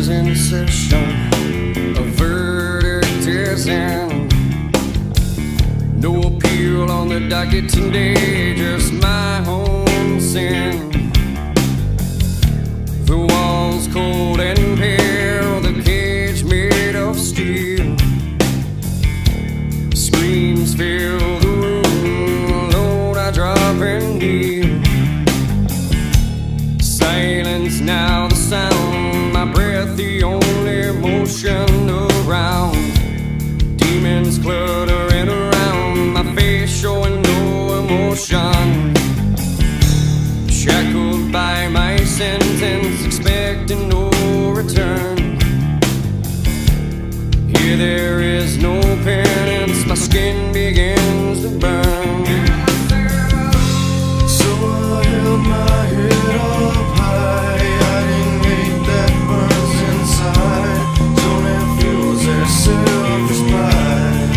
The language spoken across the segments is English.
in session, a verdict is in. No appeal on the docket today, just my own sin. The walls cold and pale, the cage made of steel. Screams fill the room, Lord, I drop and kneel. Silence now the sound, my breath the only motion around. Demons cluttering around, my face showing no emotion. Shackled by my sentence, expecting no return. Here there is no penance, my skin begins to burn. So I held my head up high, hiding hate that burns inside. Don't have fuels their selfish pride.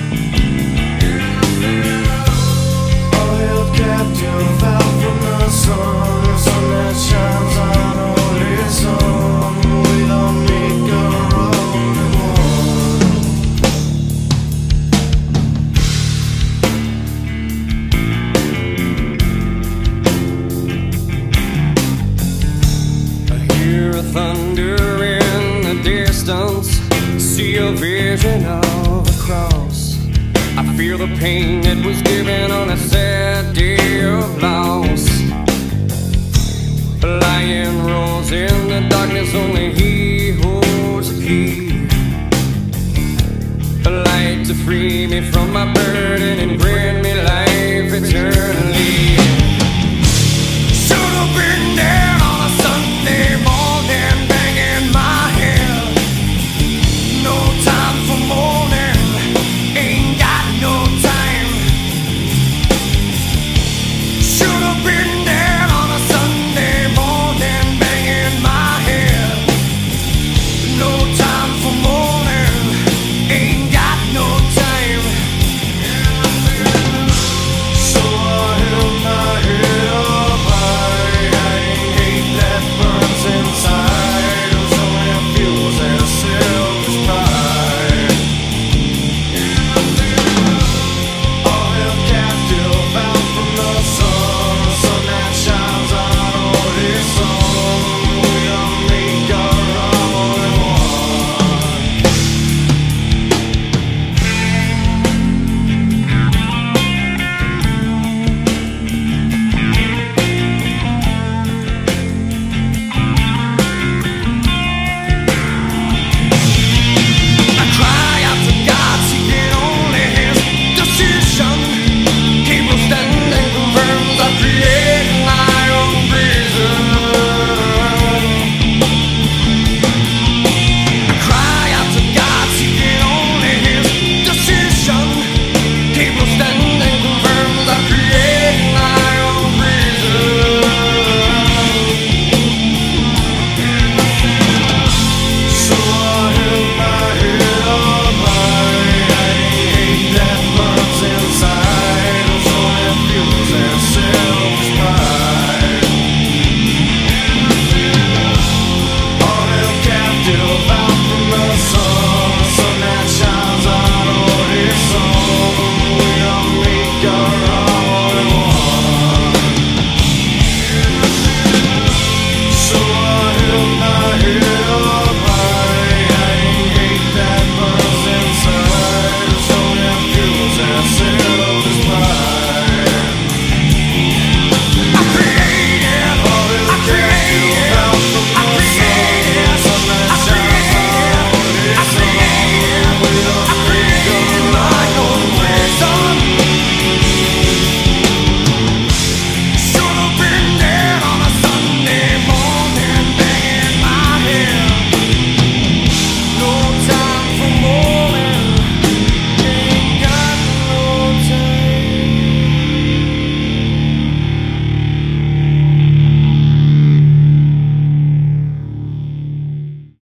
All held captive out from the sun, the sun that shines on only some. We don't make a rolling one. I hear a thunder in the distance, see a vision of a cross. I feel the pain that was given on a sad day of loss. A lion rolls in the darkness, only he holds the key. A light to free me from my burden and grant me